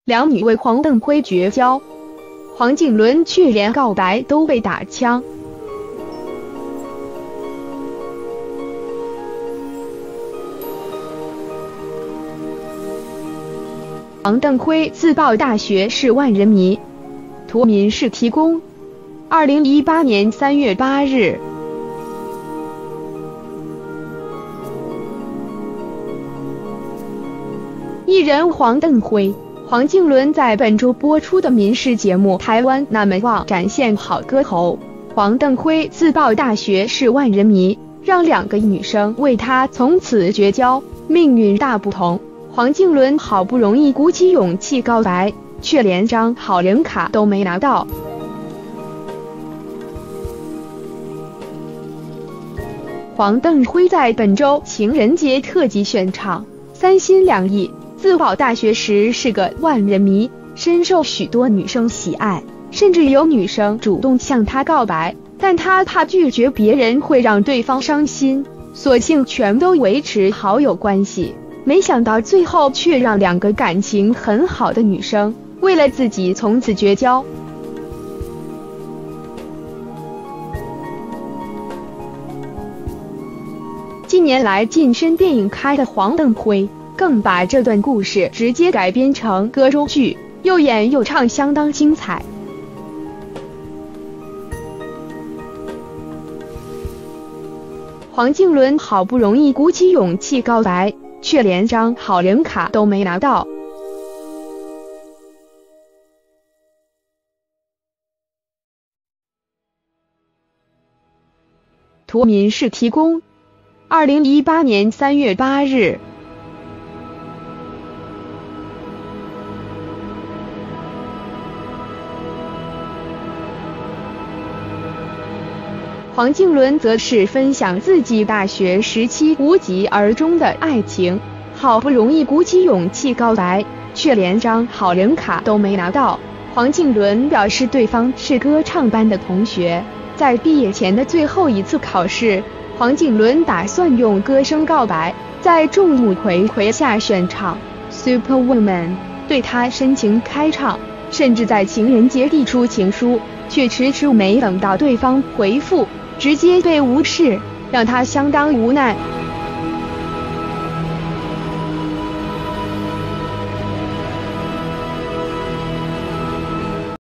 两女为黄鐙辉绝交，黄靖伦却连告白都被打枪。黄鐙辉自曝大学是万人迷，图民事提供。2018年3月8日。艺人黄鐙辉、黄靖伦在本周播出的民视节目《台湾那么旺》展现好歌喉。黄鐙辉自曝大学是万人迷，让2个女生为他从此绝交，命运大不同。黄靖伦好不容易鼓起勇气告白，却连张好人卡都没拿到。黄鐙辉在本周情人节特辑现场三心两意，自曝大学时是个万人迷，深受许多女生喜爱，甚至有女生主动向他告白，但他怕拒绝别人会让对方伤心，索性全都维持好友关系。没想到最后却让2个感情很好的女生为了自己从此绝交。近年来晋升电影咖的黄鐙辉更把这段故事直接改编成歌中剧，又演又唱，相当精彩。黄靖伦好不容易鼓起勇气告白，却连张好人卡都没拿到。图民事提供。2018年3月8日。黄靖伦则是分享自己大学时期无疾而终的爱情，好不容易鼓起勇气告白，却连张好人卡都没拿到。黄靖伦表示对方是歌唱班的同学，在毕业前的最后一次考试，黄靖伦打算用歌声告白，在众目睽睽下献唱 Superwoman， 对他深情开唱，甚至在情人节递出情书，却迟迟没等到对方回复，直接被无视，让他相当无奈。